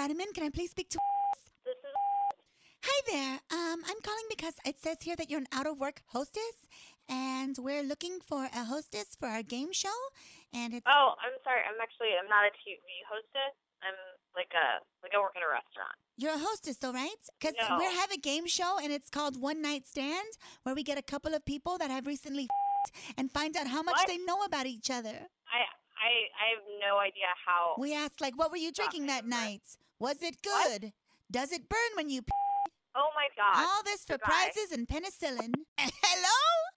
Scottiman. Can I please speak to... This is. Hi there. I'm calling because it says here that you're an out-of-work hostess, and we're looking for a hostess for our game show, and it's... Oh, I'm sorry. I'm not a TV hostess. I'm I work in a restaurant. You're a hostess, though, right? Because No. we have a game show, and it's called One Night Stand, where we get a couple of people that have recently and find out how much What? they know about each other. I have no idea how. We asked, like, what were you drinking that night? Was it What? good? Does it burn when you... Oh my God. All this for Goodbye. prizes and penicillin. Hello?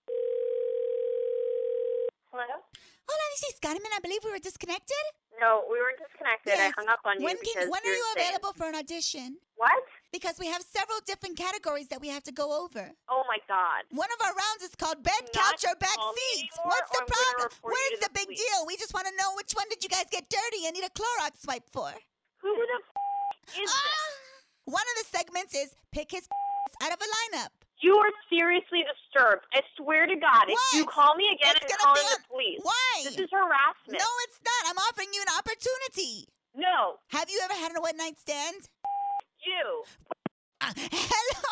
Hello? Hola, this is Carmen. I believe we were disconnected. No, we were disconnected. Yes. I hung up on you When because are you're you sick. available for an audition? What? Because we have several different categories that we have to go over. Oh my God. One of our rounds is called Bed, Do not Couch, or Back call me Seat. anymore, What's or the I'm gonna problem? report you Where's to the the big police. deal? We just want to know which one did you guys get dirty and need a Clorox swipe for. Who the is this? One of the segments is pick his out of a lineup. You are seriously disturbed. I swear to God, if you What? call me again, It's I'm gonna calling be the police. Why? This is harassment. No, it's not. I'm offering you an opportunity. No. Have you ever had a one-night stand? You. Hello?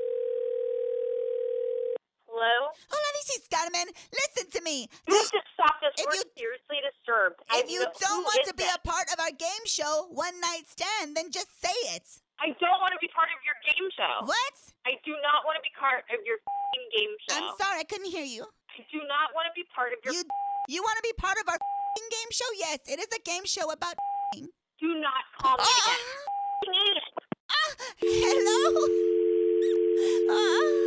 Hello? Hola, this is Carmen. Listen to me. You have to stop this. If We're you- seriously disturbed. If you don't want to be a a part of our game show, One Night Stand, then just say it. I don't want to be part of your game show. What? I do not want to be part of your f***ing game show. I'm sorry, I couldn't hear you. I do not want to be part of your. You want to be part of our game show? Yes, it is a game show about. Do not call me again. Hello?